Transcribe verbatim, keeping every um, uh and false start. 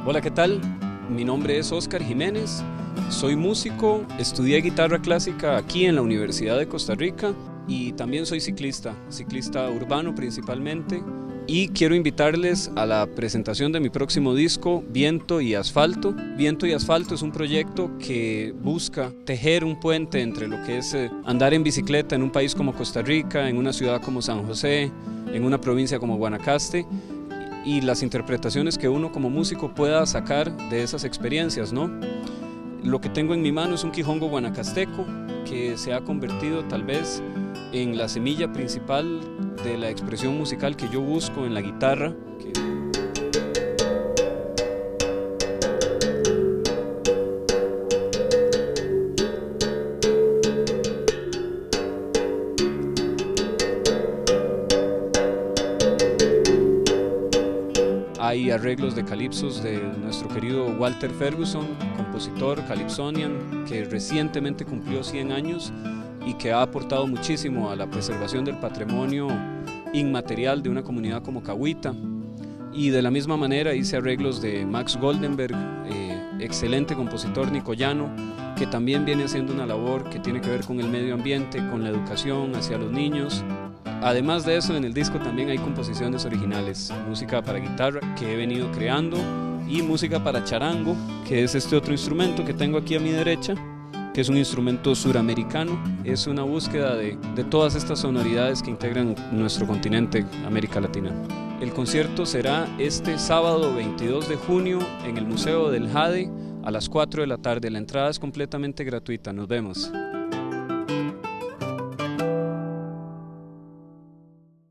Hola, ¿qué tal? Mi nombre es Oscar Jiménez, soy músico, estudié guitarra clásica aquí en la Universidad de Costa Rica y también soy ciclista, ciclista urbano principalmente, y quiero invitarles a la presentación de mi próximo disco, Viento y Asfalto. Viento y Asfalto es un proyecto que busca tejer un puente entre lo que es andar en bicicleta en un país como Costa Rica, en una ciudad como San José, en una provincia como Guanacaste, y las interpretaciones que uno como músico pueda sacar de esas experiencias, ¿no? Lo que tengo en mi mano es un quijongo guanacasteco que se ha convertido tal vez en la semilla principal de la expresión musical que yo busco en la guitarra. Que Hay arreglos de calipsos de nuestro querido Walter Ferguson, compositor calipsonian, que recientemente cumplió cien años y que ha aportado muchísimo a la preservación del patrimonio inmaterial de una comunidad como Cahuita. Y de la misma manera hice arreglos de Max Goldenberg, eh, excelente compositor nicoyano, que también viene haciendo una labor que tiene que ver con el medio ambiente, con la educación hacia los niños. Además de eso, en el disco también hay composiciones originales, música para guitarra que he venido creando y música para charango, que es este otro instrumento que tengo aquí a mi derecha, que es un instrumento suramericano. Es una búsqueda de, de todas estas sonoridades que integran nuestro continente, América Latina. El concierto será este sábado veintidós de junio en el Museo del Jade a las cuatro de la tarde. La entrada es completamente gratuita. Nos vemos.